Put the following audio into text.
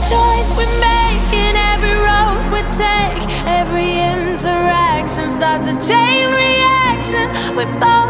choice we make, in every road we take, every interaction starts a chain reaction. We both